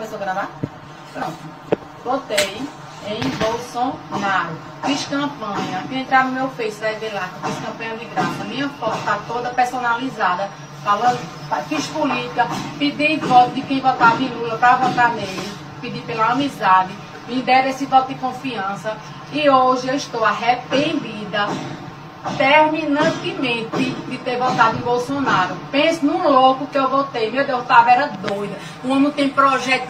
Começou a gravar? Pronto. Botei em Bolsonaro. Fiz campanha. Quem entrar no meu Face vai ver lá que eu fiz campanha de graça. Minha foto está toda personalizada. Falando, fiz política, pedi voto de quem votava em Lula para votar nele. Pedi pela amizade. Me deram esse voto de confiança. E hoje eu estou arrependida terminantemente de ter votado em Bolsonaro. Pense num louco que eu votei. Meu Deus, eu era doida. O homem não tem projeto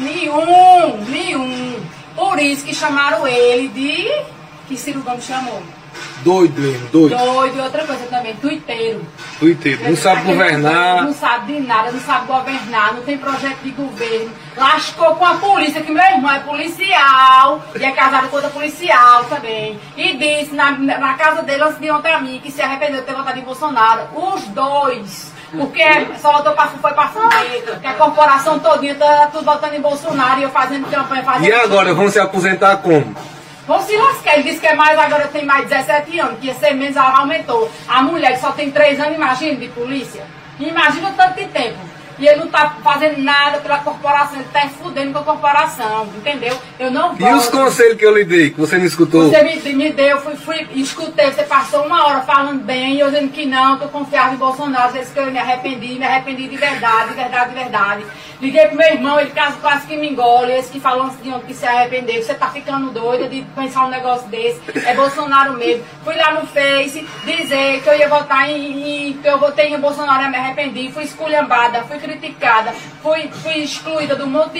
nenhum. Por isso que chamaram ele de... que Ciro Gomes chamou. Doido mesmo, doido. Doido e outra coisa também, tuiteiro. Tuiteiro, não sabe governar. Não sabe de nada, não sabe governar, não tem projeto de governo. Lascou com a polícia, que meu irmão é policial e é casado com outra policial também. E disse na casa dele, antes de ontem a mim, que se arrependeu de ter votado em Bolsonaro. Os dois. Porque só foi pra fuder, que a corporação todinha tá tudo votando em Bolsonaro e eu fazendo campanha, fazendo... E agora, vão se aposentar como? Vão se lascar. Ele disse que é mais, agora tem mais 17 anos, que ia ser menos, ela aumentou. A mulher que só tem 3 anos, imagina, de polícia. Imagina o tanto de tempo. E ele não está fazendo nada pela corporação, ele está fudendo com a corporação, entendeu? Eu não voto. E os conselhos que eu lhe dei, que você não escutou? Você me deu, fui, escutei, você passou 1 hora falando bem, e eu dizendo que não, que eu confiava em Bolsonaro, disse que eu me arrependi de verdade. Liguei pro meu irmão, ele quase que me engole, esse que falou antes de ontem que se arrependeu, você tá ficando doida de pensar um negócio desse, é Bolsonaro mesmo. Fui lá no Face dizer que eu ia votar que eu votei em Bolsonaro e me arrependi, fui esculhambada, fui criticada, fui excluída do monte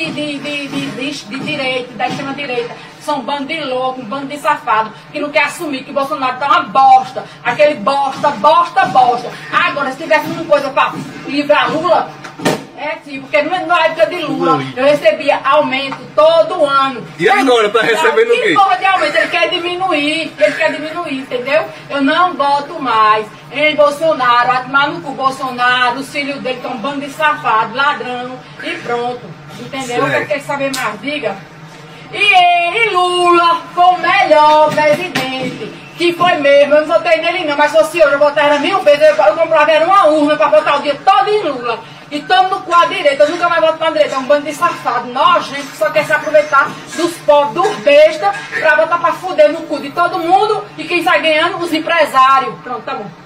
de direita, da extrema direita. São um bando de louco, um bando de safado, que não quer assumir que Bolsonaro tá uma bosta, aquele bosta. Agora, se tivesse uma coisa pra livrar Lula, é sim, porque na época de Lula eu recebia aumento todo ano. E agora tá recebendo o quê? Que porra de aumento? Ele quer diminuir, entendeu? Eu não voto mais em Bolsonaro, a tomar no cu Bolsonaro, os filhos dele estão um bando de safado, ladrão e pronto, entendeu? Você quer saber mais? Diga. E Lula foi o melhor presidente, que foi mesmo, eu não votei nele não, mas se fosse eu votaria 1000 vezes, eu comprava uma urna para votar o dia todo em Lula. E estamos no cu à direita, eu nunca mais voto para a direita, é um bando de safado, nojento, que só quer se aproveitar dos pobres, dos bestas, para botar para fuder no cu de todo mundo, e quem sai ganhando, os empresários. Pronto, tá bom.